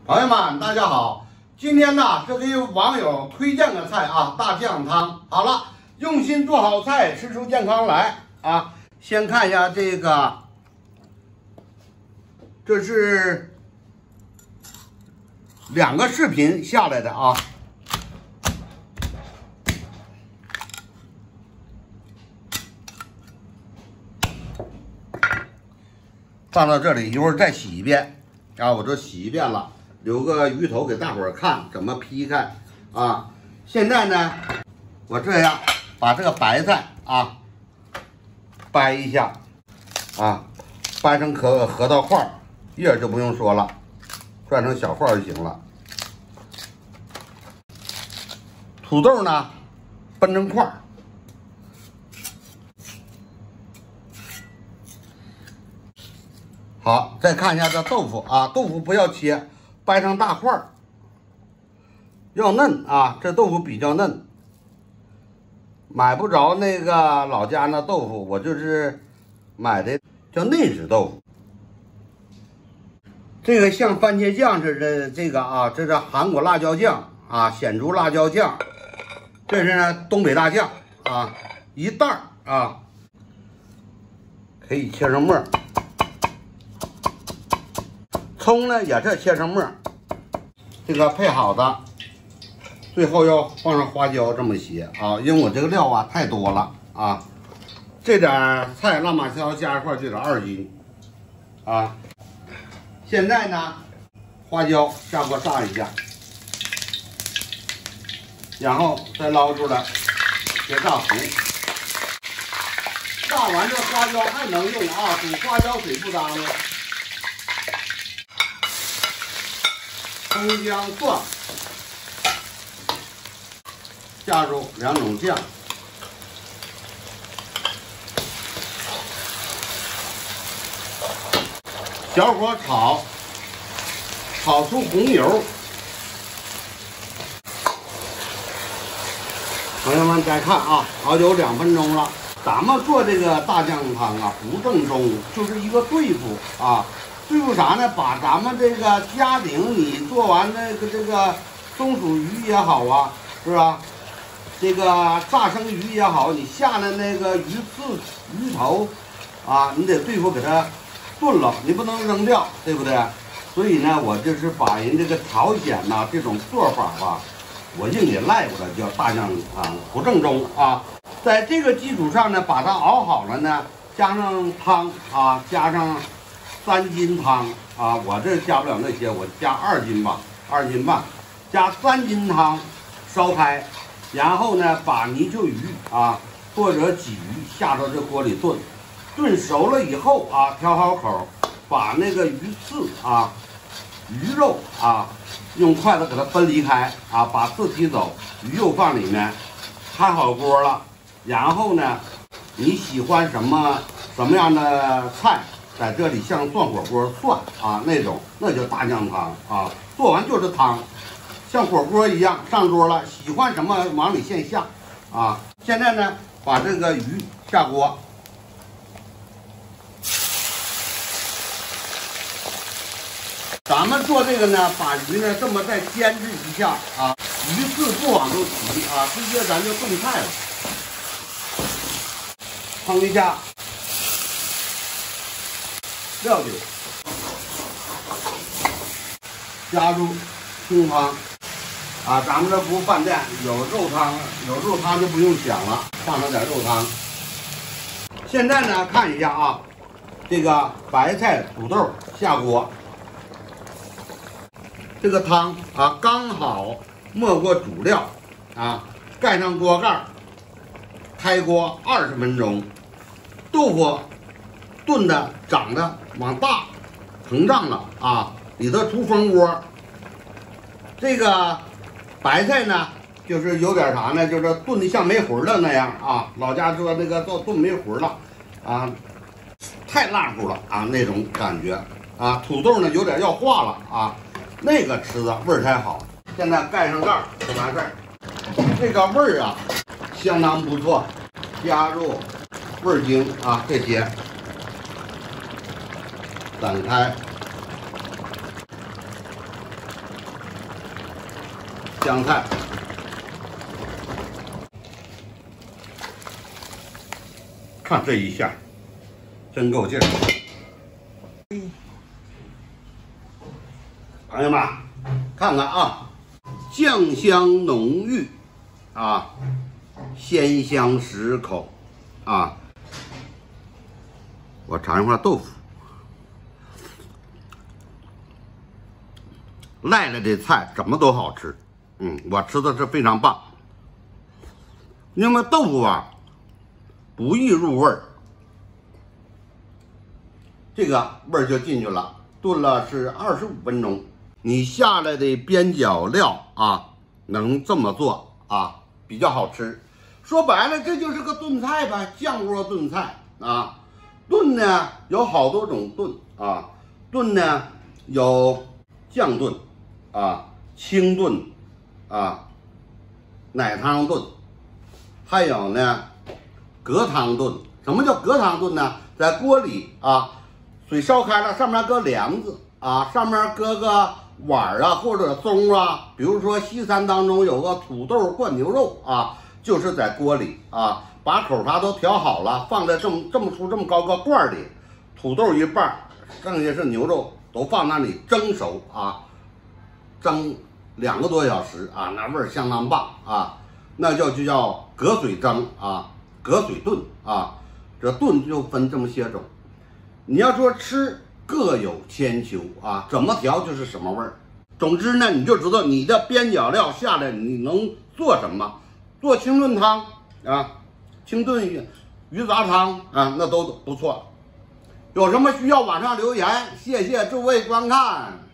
朋友们，大家好！今天呢，这给网友推荐个菜啊，大酱汤。好了，用心做好菜，吃出健康来啊！先看一下这个，这是2个视频下来的啊。放到这里，一会儿再洗一遍啊！我这洗一遍了。 留个鱼头给大伙儿看怎么劈开啊！现在呢，我这样把这个白菜啊掰一下啊，掰成核桃块儿，叶就不用说了，转成小块就行了。土豆呢，分成块儿。好，再看一下这豆腐啊，豆腐不要切。 掰成大块儿，要嫩啊！这豆腐比较嫩，买不着那个老家那豆腐，我就是买的叫内酯豆腐。这个像番茄酱似的，这个啊，这是韩国辣椒酱啊，显族辣椒酱，这是呢东北大酱啊，一袋儿啊，可以切成末。 葱呢也是切成末，这个配好的，最后要放上花椒这么些啊，因为我这个料啊太多了啊，这点菜辣麻椒加一块就得2斤啊。现在呢，花椒下锅炸一下，然后再捞出来，别炸糊。炸完这花椒还能用啊，煮花椒水不耽误。 葱姜蒜，加入2种酱，小火炒，炒出红油。朋友们再看啊，熬有2分钟了。咱们做这个大酱汤啊，不正宗，就是一个对付啊。 对付啥呢？把咱们这个家庭你做完这个松鼠鱼也好啊，是吧？这个炸生鱼也好，你下的那个鱼刺、鱼头啊，你得对付给它炖了，你不能扔掉，对不对？所以呢，我就是把人这个朝鲜呐这种做法吧，我硬给赖过来，叫大酱汤，不正宗啊。在这个基础上呢，把它熬好了呢，加上汤啊，加上。 3斤汤啊，我这加不了那些，我加2斤吧，2斤半，加3斤汤，烧开，然后呢，把泥鳅鱼啊或者鲫鱼下到这锅里炖，炖熟了以后啊，调好口，把那个鱼刺啊、鱼肉啊，用筷子给它分离开啊，把刺剔走，鱼肉放里面，开好锅了，然后呢，你喜欢什么样的菜？ 在这里像涮火锅涮啊那种，那叫大酱汤啊。做完就是汤，像火锅一样上桌了。喜欢什么往里现下啊。现在呢，把这个鱼下锅，咱们做这个呢，把鱼呢这么再煎制一下啊，鱼刺不往出提啊，直接咱就炖菜了。烹一下。 料酒，加入清汤啊，咱们这不饭店有肉汤，有肉汤就不用想了，放上点肉汤。现在呢，看一下啊，这个白菜土豆下锅，这个汤啊刚好没过主料啊，盖上锅盖，开锅20分钟，豆腐。 炖的长得往大膨胀了啊，里头出蜂窝。这个白菜呢，就是有点啥呢，就是炖的像没魂了那样啊。老家说那个炖没魂了啊，太辣乎了啊那种感觉啊。土豆呢有点要化了啊，那个吃的味儿才好。现在盖上盖儿就完事儿，这个味儿啊相当不错。加入味精啊这些。 散开， 香菜，看这一下，真够劲儿。朋友们，看看啊，酱香浓郁啊，鲜香十口啊。我尝一块豆腐。 赖赖的菜怎么都好吃，我吃的是非常棒。那么豆腐啊，不易入味儿，这个味儿就进去了。炖了是25分钟，你下来的边角料啊，能这么做啊，比较好吃。说白了，这就是个炖菜呗，酱锅炖菜啊。炖呢有好多种炖啊，炖呢有酱炖。 啊，清炖，啊，奶汤炖，还有呢，隔汤炖。什么叫隔汤炖呢？在锅里啊，水烧开了，上面搁梁子啊，上面搁个碗啊或者盅啊。比如说西餐当中有个土豆灌牛肉啊，就是在锅里啊，把口啥都调好了，放在这么粗这么高个罐里，土豆一半，剩下是牛肉，都放那里蒸熟啊。 蒸2个多小时啊，那味儿相当棒啊，那就叫隔水蒸啊，隔水炖啊。这炖就分这么些种，你要说吃各有千秋啊，怎么调就是什么味儿。总之呢，你就知道你的边角料下来，你能做什么？做清炖汤啊，清炖鱼杂汤啊，那都不错。有什么需要往上留言，谢谢诸位观看。